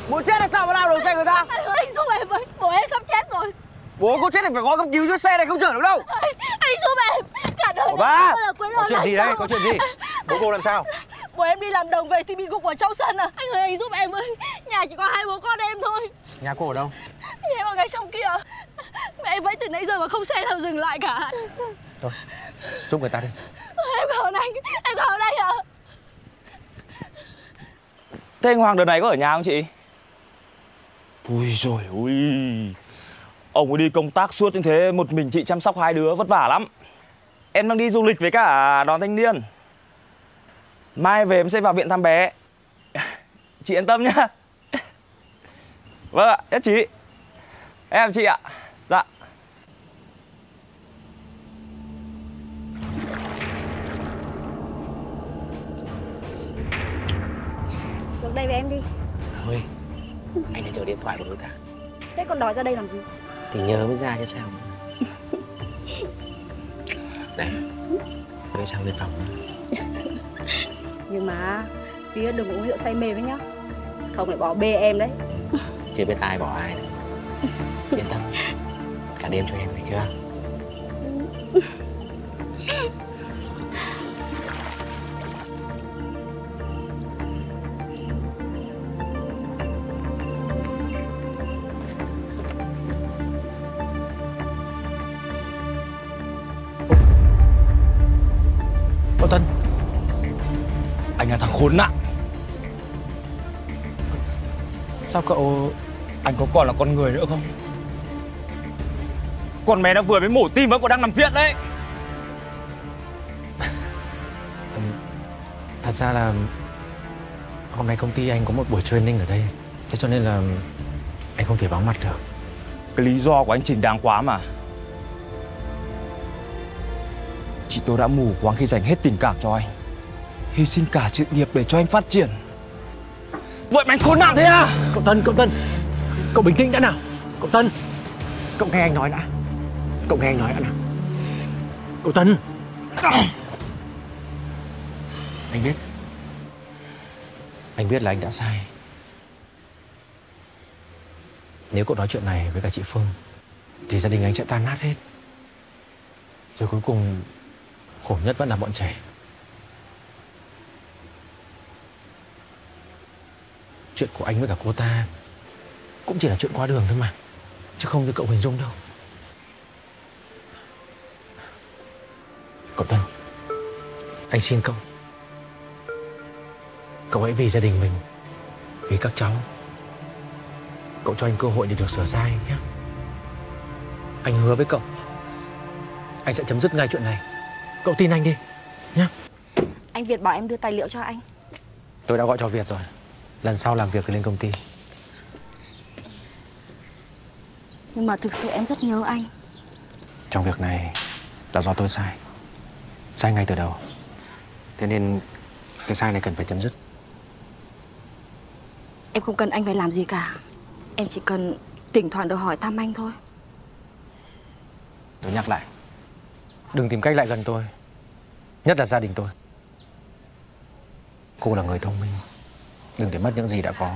Muốn chết là sao mà lao đầu xe người ta? Anh giúp em với, bố em sắp chết rồi. Bố có chết thì phải gọi cấp cứu chứ, xe này không chở được đâu. Anh giúp em. Cả đời ba. Có chuyện gì đấy? Có chuyện gì? Bố cô làm sao? Bố em đi làm đồng về thì bị gục ở trong sân à. Anh ơi, anh giúp em với. Nhà chỉ có hai bố con em thôi. Nhà cô ở đâu? Nhà em ở ngay trong kia. Mẹ em vẫy từ nãy giờ mà không xe nào dừng lại cả. Thôi, giúp người ta đi. Em cảm ơn anh, em cảm ơn anh ạ. Thế anh Hoàng đợt này có ở nhà không chị? Ui rồi ui, ông ấy đi công tác suốt như thế, một mình chị chăm sóc hai đứa vất vả lắm. Em đang đi du lịch với cả đoàn thanh niên. Mai về em sẽ vào viện thăm bé. Chị yên tâm nhá. Vâng ạ, nhất trí. Em chị ạ. Dạ. Xuống đây với em đi. Thôi, anh đã chờ điện thoại của đối tác. Thế còn đòi ra đây làm gì? Thì nhớ mới ra chứ sao mà. Này, tôi sang lên phòng. Nhưng mà tí đừng uống rượu say mê với nhá. Không lại bỏ bê em đấy. Chưa biết ai bỏ ai. Yên tâm, cả đêm cho em phải chưa? Cậu Tân, anh là thằng khốn nạn. Sao cậu... Anh có còn là con người nữa không? Con bé nó vừa mới mổ tim và còn đang nằm viện đấy. Thật ra là hôm nay công ty anh có một buổi training ở đây. Thế cho nên là anh không thể vắng mặt được. Cái lý do của anh Trình đáng quá mà. Chị tôi đã mù quáng khi dành hết tình cảm cho anh, hy sinh cả sự nghiệp để cho anh phát triển. Vậy mà anh khốn nạn thế à? Cậu Tân, cậu bình tĩnh đã nào. Cậu Tân, cậu nghe anh nói đã. Cậu nghe anh nói đã nào. Cậu Tân. Anh biết là anh đã sai. Nếu cậu nói chuyện này với cả chị Phương thì gia đình anh sẽ tan nát hết. Rồi cuối cùng khổ nhất vẫn là bọn trẻ. Chuyện của anh với cả cô ta cũng chỉ là chuyện qua đường thôi mà, chứ không như cậu hình dung đâu. Cậu Tân, anh xin cậu. Cậu hãy vì gia đình mình, vì các cháu, cậu cho anh cơ hội để được sửa sai nhé. Anh hứa với cậu, anh sẽ chấm dứt ngay chuyện này. Cậu tin anh đi nhé. Anh Việt bảo em đưa tài liệu cho anh. Tôi đã gọi cho Việt rồi. Lần sau làm việc thì lên công ty. Nhưng mà thực sự em rất nhớ anh. Trong việc này là do tôi sai. Sai ngay từ đầu. Thế nên cái sai này cần phải chấm dứt. Em không cần anh phải làm gì cả. Em chỉ cần thỉnh thoảng được hỏi thăm anh thôi. Tôi nhắc lại, đừng tìm cách lại gần tôi, nhất là gia đình tôi. Cô là người thông minh, đừng để mất những gì đã có.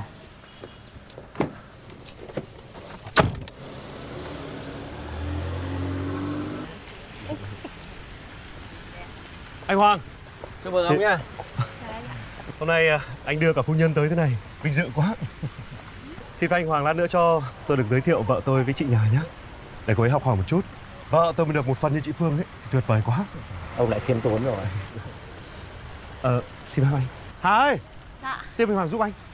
Anh Hoàng. Chúc mừng ông nha. Hôm nay anh đưa cả phu nhân tới thế này, vinh dự quá. Xin phép anh Hoàng lát nữa cho tôi được giới thiệu vợ tôi với chị nhà nhé, để cô ấy học hỏi một chút. Vợ tôi mới được một phần như chị Phương ấy, tuyệt vời quá. Ông lại khiêm tốn rồi. Xin phép anh. Hà ơi. Dạ. Tiếp anh Hoàng giúp anh.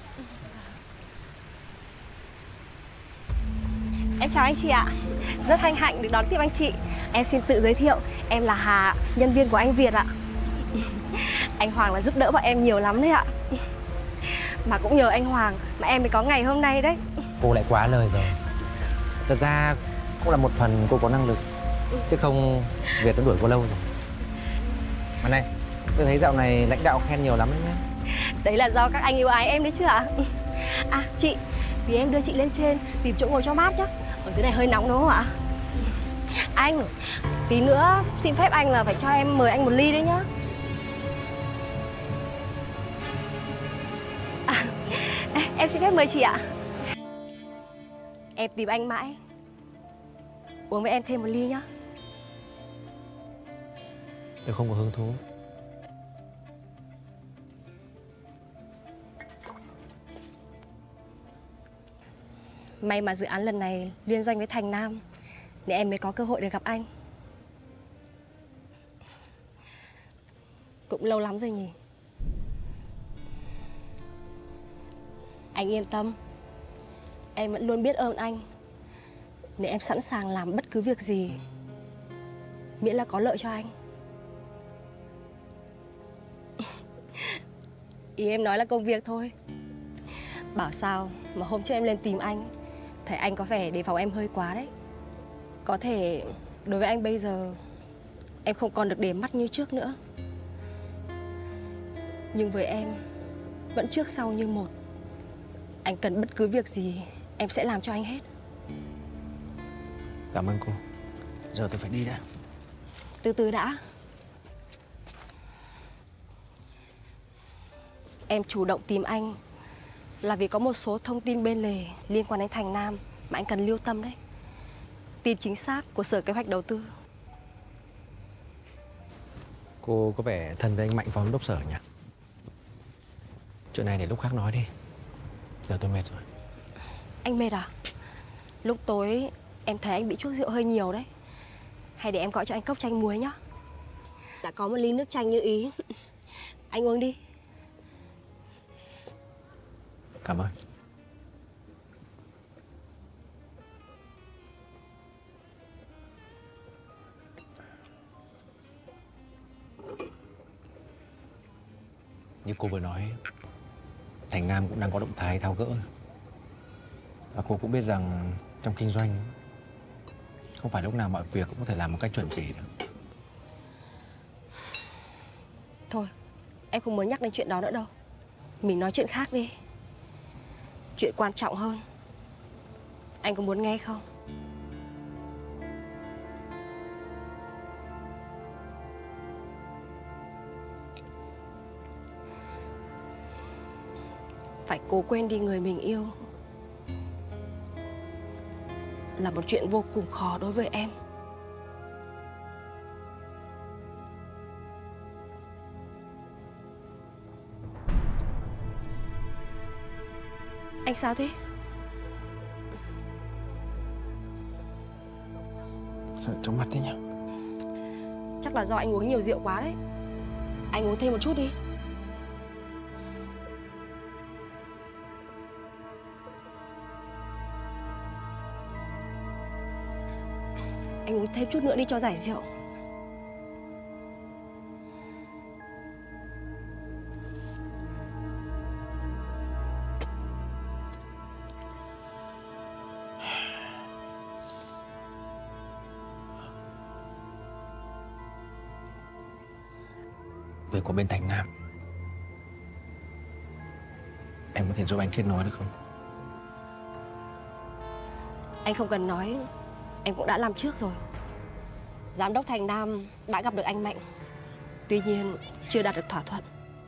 Em chào anh chị ạ. Rất hân hạnh được đón tiếp anh chị. Em xin tự giới thiệu, em là Hà, nhân viên của anh Việt ạ. Anh Hoàng là giúp đỡ bọn em nhiều lắm đấy ạ. Mà cũng nhờ anh Hoàng mà em mới có ngày hôm nay đấy. Cô lại quá lời rồi. Thật ra cũng là một phần cô có năng lực, chứ không Việt nó đuổi cô lâu rồi. Mà này, tôi thấy dạo này lãnh đạo khen nhiều lắm đấy nhá. Đấy là do các anh yêu ái em đấy chứ ạ. À chị, thì em đưa chị lên trên tìm chỗ ngồi cho mát nhá. Ở dưới này hơi nóng đúng không ạ? Anh, tí nữa xin phép anh là phải cho em mời anh một ly đấy nhá. Em xin phép mời chị ạ. Em tìm anh mãi. Uống với em thêm một ly nhá. Tôi không có hứng thú. May mà dự án lần này liên doanh với Thành Nam nên em mới có cơ hội để gặp anh. Cũng lâu lắm rồi nhỉ. Anh yên tâm, em vẫn luôn biết ơn anh, nên em sẵn sàng làm bất cứ việc gì miễn là có lợi cho anh. Ý em nói là công việc thôi. Bảo sao mà hôm trước em lên tìm anh, thấy anh có vẻ đề phòng em hơi quá đấy. Có thể đối với anh bây giờ em không còn được để mắt như trước nữa, nhưng với em vẫn trước sau như một. Anh cần bất cứ việc gì em sẽ làm cho anh hết. Cảm ơn cô. Giờ tôi phải đi đã. Từ từ đã. Em chủ động tìm anh là vì có một số thông tin bên lề liên quan đến Thành Nam mà anh cần lưu tâm đấy. Tin chính xác của Sở Kế hoạch Đầu tư. Cô có vẻ thân với anh Mạnh, phó giám đốc sở nhỉ? Chuyện này để lúc khác nói đi. Giờ tôi mệt rồi. Anh mệt à? Lúc tối em thấy anh bị chuốc rượu hơi nhiều đấy. Hay để em gọi cho anh cốc chanh muối nhá. Đã có một ly nước chanh như ý. Anh uống đi. Cảm ơn. Như cô vừa nói, Thành Nam cũng đang có động thái tháo gỡ. Và cô cũng biết rằng trong kinh doanh không phải lúc nào mọi việc cũng có thể làm một cách chuẩn chỉ được. Thôi, em không muốn nhắc đến chuyện đó nữa đâu. Mình nói chuyện khác đi. Chuyện quan trọng hơn. Anh có muốn nghe không? Phải cố quên đi người mình yêu là một chuyện vô cùng khó đối với em. Anh sao thế? Sợ chóng mặt thế nhỉ? Chắc là do anh uống nhiều rượu quá đấy. Anh uống thêm một chút đi. Anh uống thêm chút nữa đi cho giải rượu. Việc của bên Thành Nam, em có thể giúp anh kết nối được không? Anh không cần nói, em cũng đã làm trước rồi. Giám đốc Thành Nam đã gặp được anh Mạnh, tuy nhiên chưa đạt được thỏa thuận.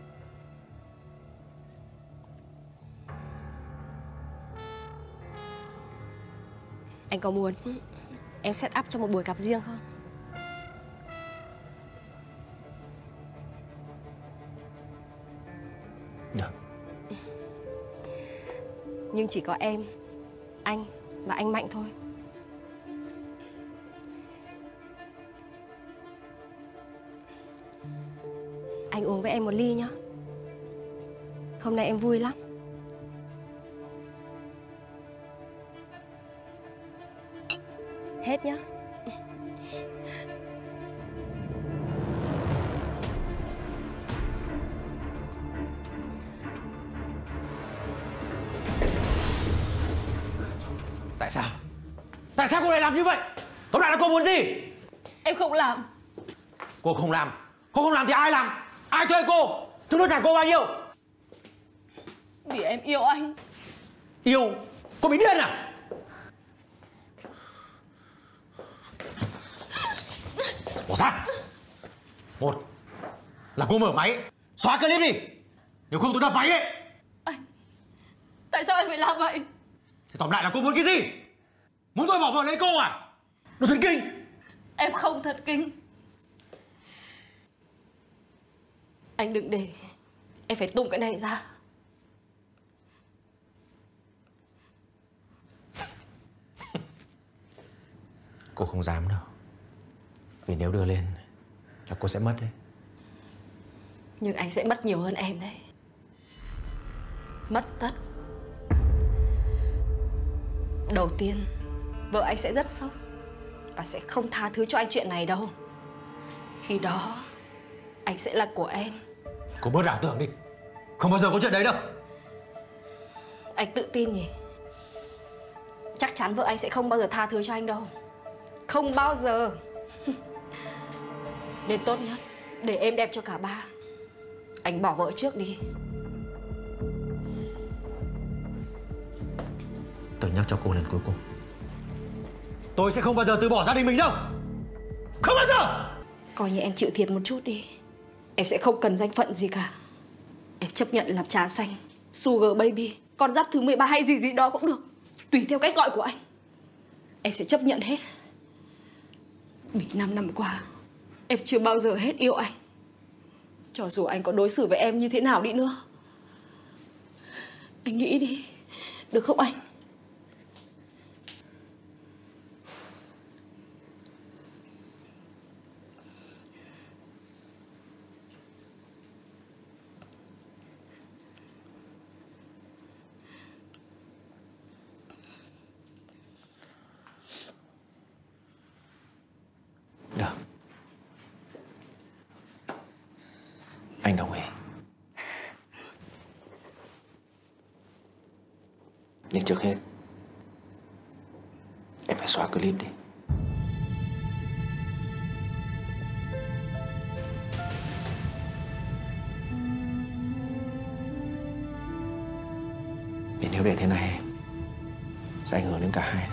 Anh có muốn em set up cho một buổi gặp riêng không? Được. Nhưng chỉ có em, anh và anh Mạnh thôi. Anh uống với em một ly nhá. Hôm nay em vui lắm. Hết nhá. Tại sao? Tại sao cô lại làm như vậy? Tóm lại là cô muốn gì? Em không làm. Cô không làm. Cô không làm thì ai làm? Ai thuê cô? Chúng tôi trả cô bao nhiêu? Vì em yêu anh. Yêu? Cô bị điên à? Bỏ ra. Một là cô mở máy, xóa clip đi. Nếu không tôi đập máy đấy. Tại sao anh phải làm vậy? Thì tóm lại là cô muốn cái gì? Muốn tôi bỏ vợ lấy cô à? Đồ thần kinh. Em không thật kinh. Anh đừng để em phải tung cái này ra. Cô không dám đâu. Vì nếu đưa lên là cô sẽ mất đấy. Nhưng anh sẽ mất nhiều hơn em đấy. Mất tất. Đầu tiên, vợ anh sẽ rất sốc và sẽ không tha thứ cho anh chuyện này đâu. Khi đó, anh sẽ là của em. Cô bớt ảo tưởng đi. Không bao giờ có chuyện đấy đâu. Anh tự tin nhỉ? Chắc chắn vợ anh sẽ không bao giờ tha thứ cho anh đâu. Không bao giờ. Nên tốt nhất để êm đẹp cho cả ba, anh bỏ vợ trước đi. Tôi nhắc cho cô lần cuối cùng, tôi sẽ không bao giờ từ bỏ gia đình mình đâu. Không bao giờ. Coi như em chịu thiệt một chút đi. Em sẽ không cần danh phận gì cả. Em chấp nhận làm trà xanh, sugar baby, con giáp thứ 13 hay gì đó cũng được. Tùy theo cách gọi của anh. Em sẽ chấp nhận hết. Vì 5 năm qua em chưa bao giờ hết yêu anh. Cho dù anh có đối xử với em như thế nào đi nữa. Anh nghĩ đi, được không anh? Được. Anh đồng ý. Nhưng trước hết em phải xóa clip đi. Vì nếu để thế này sẽ ảnh hưởng đến cả hai đấy.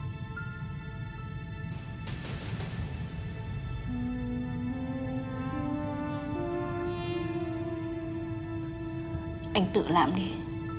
Anh tự làm đi.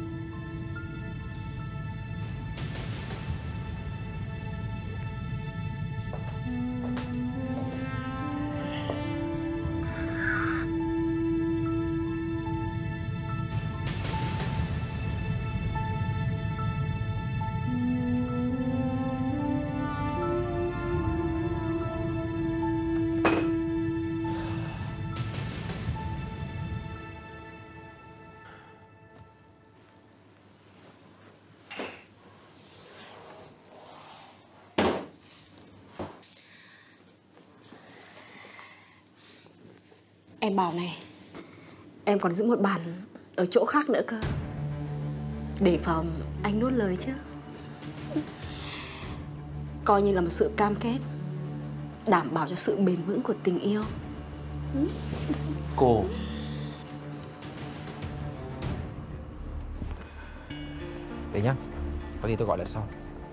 Em bảo này, em còn giữ một bàn ở chỗ khác nữa cơ. Để phòng anh nuốt lời chứ. Coi như là một sự cam kết đảm bảo cho sự bền vững của tình yêu. Cô để nhá, có gì tôi gọi lại sau.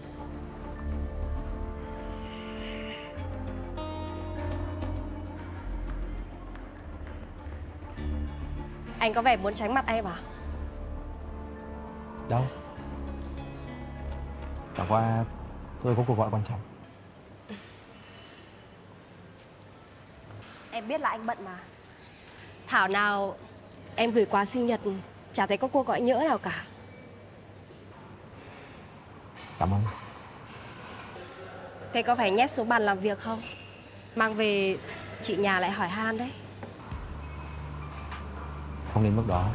Anh có vẻ muốn tránh mặt em à? Đâu, chẳng qua tôi có cuộc gọi quan trọng. Em biết là anh bận mà. Thảo nào em gửi quà sinh nhật chả thấy có cuộc gọi nhỡ nào cả. Cảm ơn. Thế có phải nhét xuống bàn làm việc không? Mang về chị nhà lại hỏi han đấy. Không đến mức đó.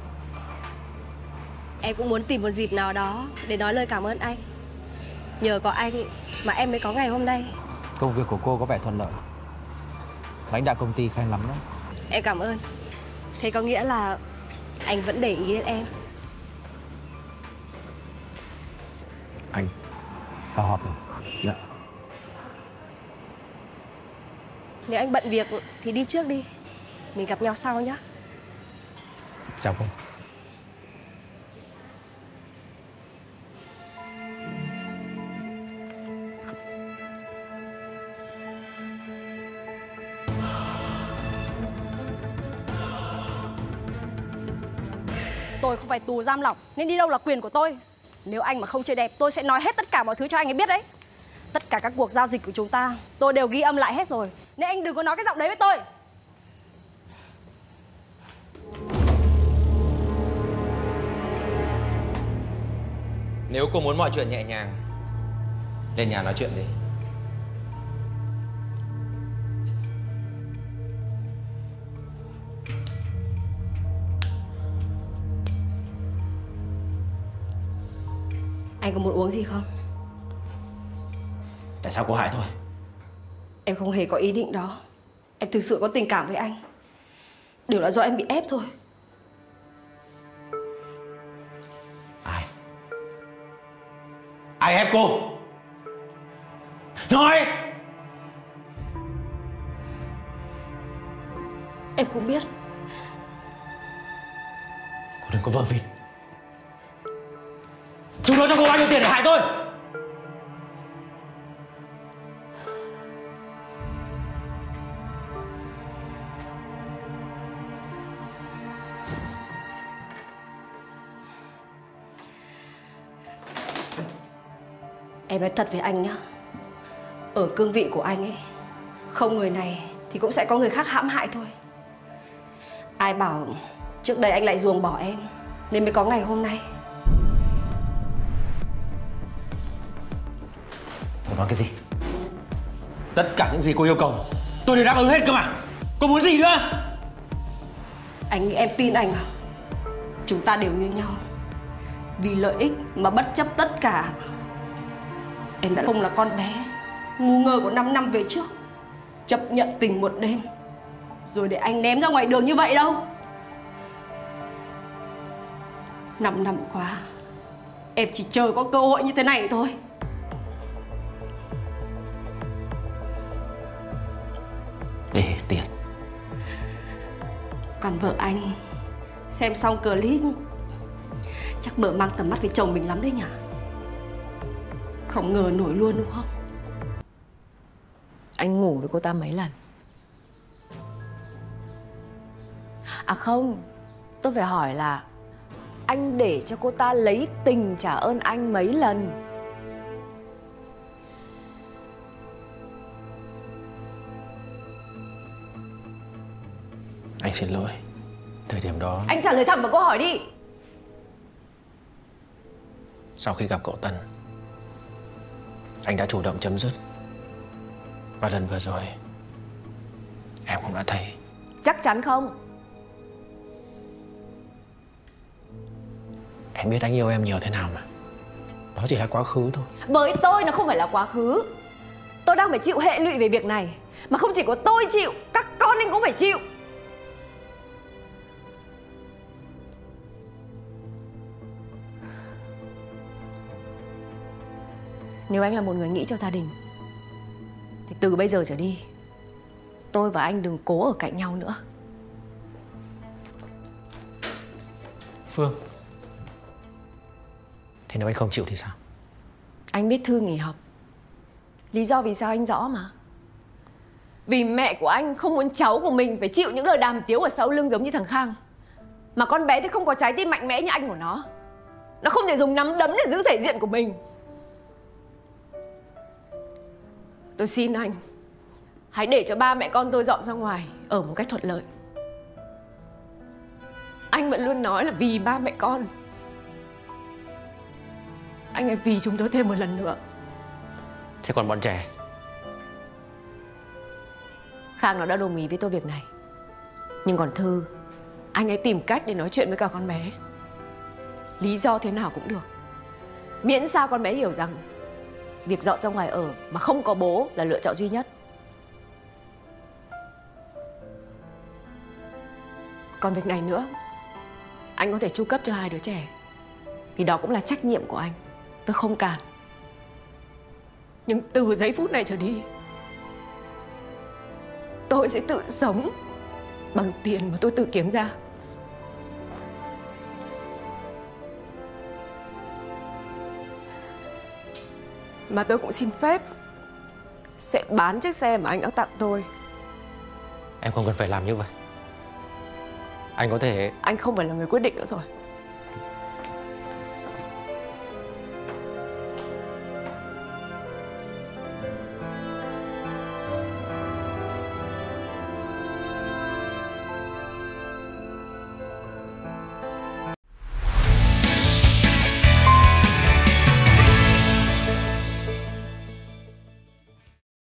Em cũng muốn tìm một dịp nào đó để nói lời cảm ơn anh. Nhờ có anh mà em mới có ngày hôm nay. Công việc của cô có vẻ thuận lợi. Lãnh đạo công ty khen lắm đấy. Em cảm ơn. Thế có nghĩa là anh vẫn để ý đến em. Anh vào họp rồi. Dạ. Nếu anh bận việc thì đi trước đi. Mình gặp nhau sau nhé. Chào cô. Tôi không phải tù giam lỏng nên đi đâu là quyền của tôi. Nếu anh mà không chơi đẹp tôi sẽ nói hết tất cả mọi thứ cho anh ấy biết đấy. Tất cả các cuộc giao dịch của chúng ta tôi đều ghi âm lại hết rồi, nên anh đừng có nói cái giọng đấy với tôi. Nếu cô muốn mọi chuyện nhẹ nhàng, lên nhà nói chuyện đi. Anh có muốn uống gì không? Tại sao cô hại tôi? Em không hề có ý định đó. Em thực sự có tình cảm với anh. Đều là do em bị ép thôi. Ai ép cô? Nói! Em cũng biết. Cô đừng có vờ vịt. Chúng nó cho cô bao nhiêu tiền để hại tôi? Em nói thật với anh nhá. Ở cương vị của anh ấy, không người này thì cũng sẽ có người khác hãm hại thôi. Ai bảo trước đây anh lại ruồng bỏ em nên mới có ngày hôm nay. Cô nói cái gì? Tất cả những gì cô yêu cầu tôi đều đáp ứng hết cơ mà. Cô muốn gì nữa? Anh nghĩ em tin anh à? Chúng ta đều như nhau. Vì lợi ích mà bất chấp tất cả. Em đã không là con bé ngu ngơ của 5 năm về trước, chấp nhận tình một đêm rồi để anh ném ra ngoài đường như vậy đâu. 5 năm qua em chỉ chờ có cơ hội như thế này thôi. Để tiền. Còn vợ anh xem xong clip chắc mở mang tầm mắt với chồng mình lắm đấy nhỉ. Không ngờ nổi luôn đúng không? Anh ngủ với cô ta mấy lần? À không, tôi phải hỏi là anh để cho cô ta lấy tình trả ơn anh mấy lần? Anh xin lỗi. Thời điểm đó, Anh trả lời thẳng vào câu hỏi đi. sau khi gặp cậu Tân, anh đã chủ động chấm dứt. Và lần vừa rồi em cũng đã thấy. Chắc chắn không? Em biết anh yêu em nhiều thế nào mà. Đó chỉ là quá khứ thôi. Với tôi nó không phải là quá khứ. Tôi đang phải chịu hệ lụy về việc này. Mà không chỉ có tôi chịu, các con anh cũng phải chịu. Nếu anh là một người nghĩ cho gia đình thì từ bây giờ trở đi tôi và anh đừng cố ở cạnh nhau nữa. Phương, thế nếu anh không chịu thì sao? Anh biết Thư nghỉ học. Lý do vì sao anh rõ mà. Vì mẹ của anh không muốn cháu của mình phải chịu những lời đàm tiếu ở sau lưng giống như thằng Khang. Mà con bé thì không có trái tim mạnh mẽ như anh của nó. Nó không thể dùng nắm đấm để giữ thể diện của mình. Tôi xin anh, hãy để cho ba mẹ con tôi dọn ra ngoài ở một cách thuận lợi. Anh vẫn luôn nói là vì ba mẹ con. Anh hãy vì chúng tôi thêm một lần nữa. Thế còn bọn trẻ? Khang nó đã đồng ý với tôi việc này. Nhưng còn Thư, anh hãy tìm cách để nói chuyện với cả con bé. Lý do thế nào cũng được. Miễn sao con bé hiểu rằng việc dọn ra ngoài ở mà không có bố là lựa chọn duy nhất. Còn việc này nữa, anh có thể chu cấp cho 2 đứa trẻ. Vì đó cũng là trách nhiệm của anh. Tôi không cản. Nhưng từ giây phút này trở đi, tôi sẽ tự sống bằng tiền mà tôi tự kiếm ra. Mà tôi cũng xin phép sẽ bán chiếc xe mà anh đã tặng tôi. Em không cần phải làm như vậy. Anh có thể... Anh không phải là người quyết định nữa rồi.